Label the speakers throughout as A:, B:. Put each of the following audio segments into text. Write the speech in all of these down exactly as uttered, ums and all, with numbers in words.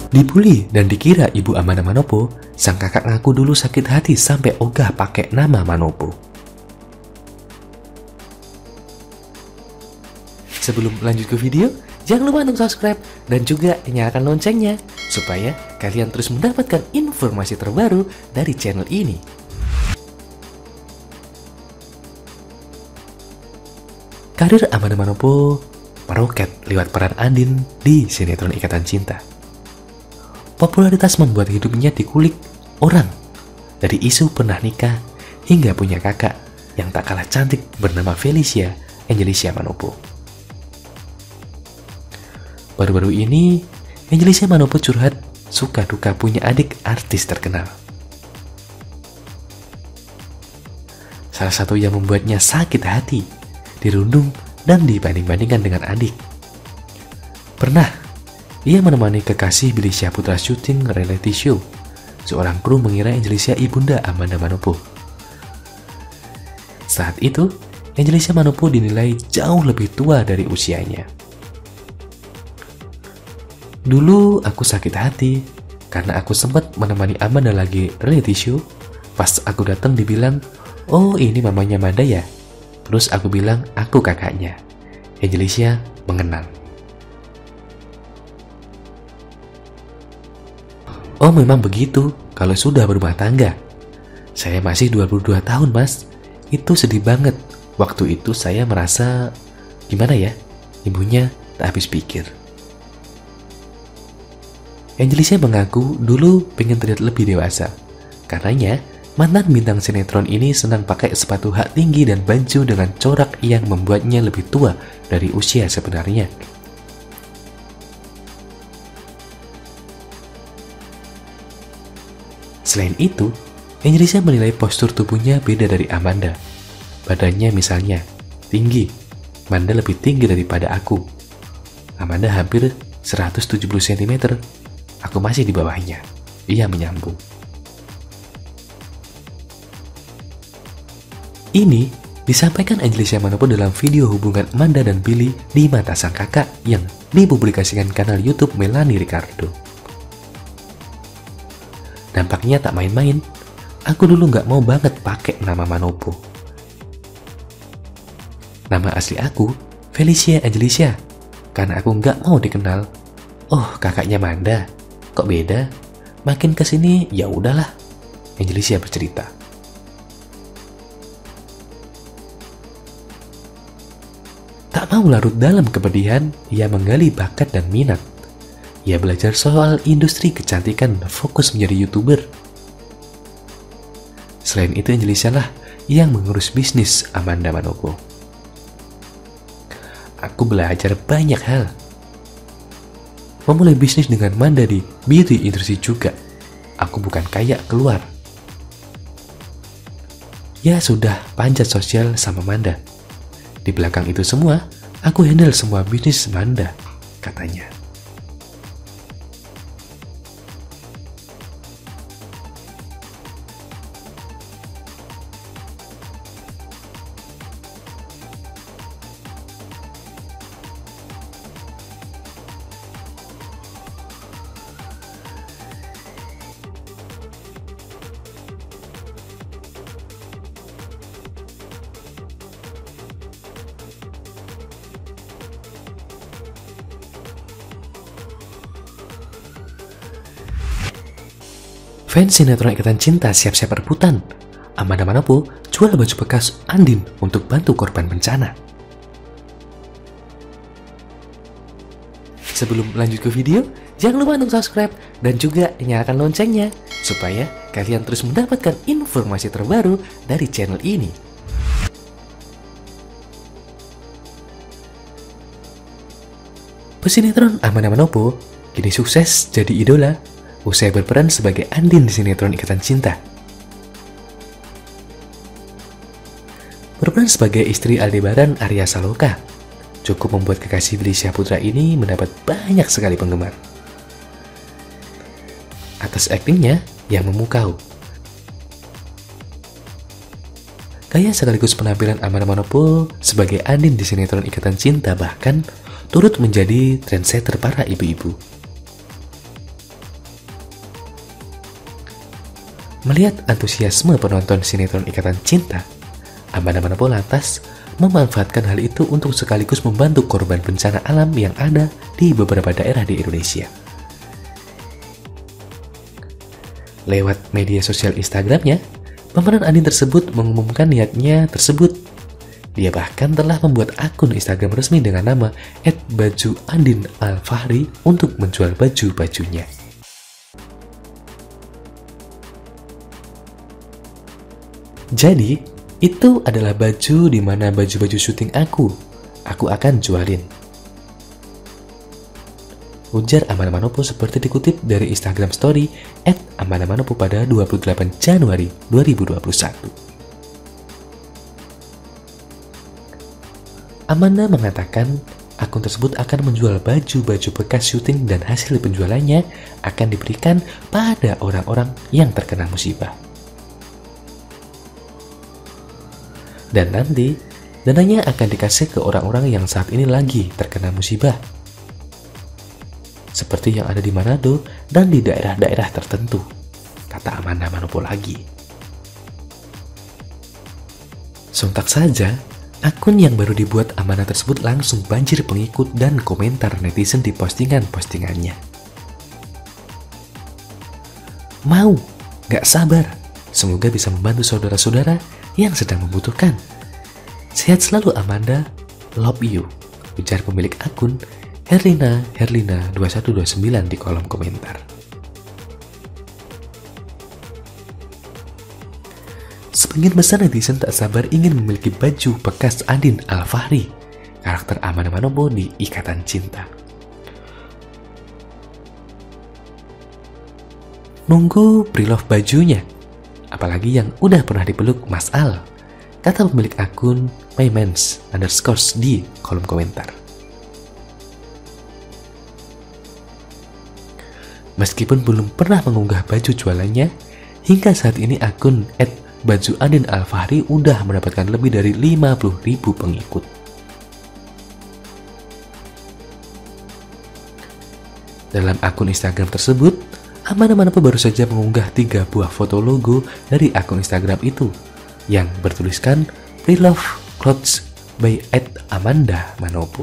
A: Dibully dan dikira ibu Amanda Manopo, sang kakak ngaku dulu sakit hati sampai ogah pakai nama Manopo. Sebelum lanjut ke video, jangan lupa untuk subscribe dan juga nyalakan loncengnya supaya kalian terus mendapatkan informasi terbaru dari channel ini. Karir Amanda Manopo meroket lewat peran Andin di sinetron Ikatan Cinta. Popularitas membuat hidupnya dikulik orang, dari isu pernah nikah hingga punya kakak yang tak kalah cantik bernama Felicia Angelicia Manopo. Baru-baru ini, Angelicia Manopo curhat suka duka punya adik artis terkenal. Salah satu yang membuatnya sakit hati, dirundung dan dibanding-bandingkan dengan adik. Pernah ia menemani kekasih Billy Syahputra syuting reality show. Seorang kru mengira Angelicia ibunda Amanda Manopo. Saat itu, Angelicia Manopo dinilai jauh lebih tua dari usianya. Dulu aku sakit hati karena aku sempat menemani Amanda lagi reality show. Pas aku datang dibilang, "Oh, ini mamanya Amanda ya?" Terus aku bilang, "Aku kakaknya." Angelicia mengenal. "Oh, memang begitu kalau sudah berumah tangga. Saya masih dua puluh dua tahun, Mas. Itu sedih banget. Waktu itu saya merasa, gimana ya, ibunya tak habis pikir." Angelicia mengaku dulu pengen terlihat lebih dewasa. Karenanya, mantan bintang sinetron ini senang pakai sepatu hak tinggi dan baju dengan corak yang membuatnya lebih tua dari usia sebenarnya. Selain itu, Angelicia menilai postur tubuhnya beda dari Amanda. Badannya misalnya tinggi, Amanda lebih tinggi daripada aku. Amanda hampir seratus tujuh puluh sentimeter, aku masih di bawahnya. Ia menyambung. Ini disampaikan Angelicia Manopo dalam video hubungan Amanda dan Billy di mata sang kakak yang dipublikasikan kanal YouTube Melanie Ricardo. Dampaknya tak main-main. Aku dulu nggak mau banget pakai nama Manopo. Nama asli aku Felicia Angelicia, karena aku nggak mau dikenal. "Oh, kakaknya Amanda, kok beda? Makin kesini ya udahlah." Angelicia bercerita. Tak mau larut dalam kepedihan, ia menggali bakat dan minat. Ia belajar soal industri kecantikan dan fokus menjadi YouTuber. Selain itu, Angelicia lah yang mengurus bisnis Amanda Manopo. "Aku belajar banyak hal. Memulai bisnis dengan Amanda di beauty industry juga. Aku bukan kaya keluar. Ya sudah, panjat sosial sama Amanda. Di belakang itu semua, aku handle semua bisnis Amanda," katanya. Fans sinetron Ikatan Cinta siap-siap rebutan. Amanda Manopo jual baju bekas Andin untuk bantu korban bencana. Sebelum lanjut ke video, jangan lupa untuk subscribe dan juga nyalakan loncengnya supaya kalian terus mendapatkan informasi terbaru dari channel ini. Pesinetron Amanda Manopo kini sukses jadi idola usai berperan sebagai Andin di sinetron Ikatan Cinta. Berperan sebagai istri Aldebaran Arya Saloka cukup membuat kekasih Billy Syahputra ini mendapat banyak sekali penggemar. Atas aktingnya yang memukau. Gaya sekaligus penampilan Amanda Manopo sebagai Andin di sinetron Ikatan Cinta bahkan turut menjadi trendsetter para ibu-ibu. Melihat antusiasme penonton sinetron Ikatan Cinta, Amanda Manopo lantas memanfaatkan hal itu untuk sekaligus membantu korban bencana alam yang ada di beberapa daerah di Indonesia. Lewat media sosial Instagramnya, pemeran Andin tersebut mengumumkan niatnya tersebut. Dia bahkan telah membuat akun Instagram resmi dengan nama et baju andin alfahri untuk menjual baju-bajunya. Jadi, itu adalah baju di mana baju-baju syuting aku. Aku akan jualin. Ujar Amanda Manopo seperti dikutip dari Instagram Story et amanda manopo pada dua puluh delapan Januari dua ribu dua puluh satu. Amanda mengatakan akun tersebut akan menjual baju-baju bekas syuting dan hasil penjualannya akan diberikan pada orang-orang yang terkena musibah. Dan nanti, dananya akan dikasih ke orang-orang yang saat ini lagi terkena musibah. Seperti yang ada di Manado dan di daerah-daerah tertentu, kata Amanda Manopo lagi. Sontak saja, akun yang baru dibuat Amanda tersebut langsung banjir pengikut dan komentar netizen di postingan-postingannya. Mau, gak sabar, semoga bisa membantu saudara-saudara yang sedang membutuhkan. Sehat selalu Amanda, love you, ujar pemilik akun Herlina Herlina dua satu dua sembilan di kolom komentar. Sebagian besar netizen tak sabar ingin memiliki baju bekas Andin Alfahri, karakter Amanda Manopo di Ikatan Cinta. Nunggu pre-love bajunya, apalagi yang udah pernah dipeluk Mas Al, kata pemilik akun payments underscore di kolom komentar. Meskipun belum pernah mengunggah baju jualannya, hingga saat ini akun et baju Andin Alfahri udah mendapatkan lebih dari lima puluh ribu pengikut. Dalam akun Instagram tersebut, Amanda Manopo baru saja mengunggah tiga buah foto logo dari akun Instagram itu yang bertuliskan Pre-Love Clothes by et Amanda Manopo.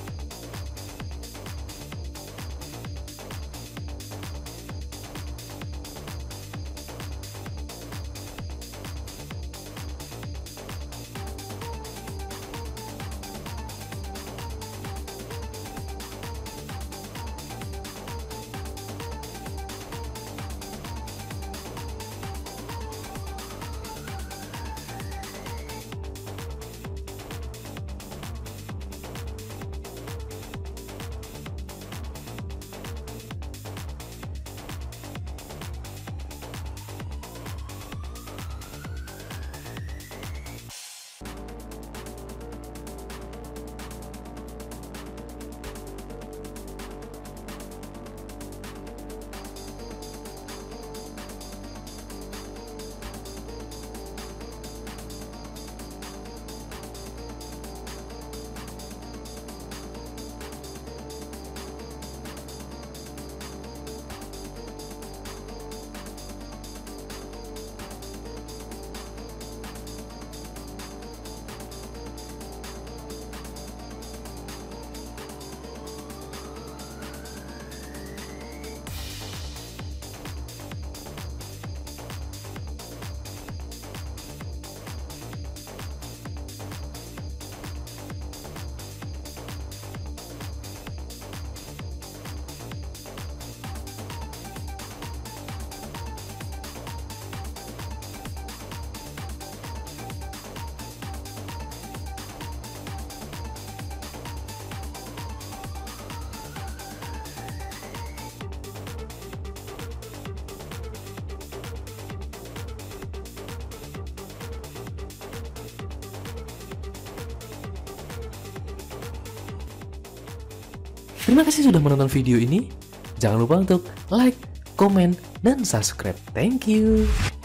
A: Terima kasih sudah menonton video ini. Jangan lupa untuk like, komen, dan subscribe. Thank you.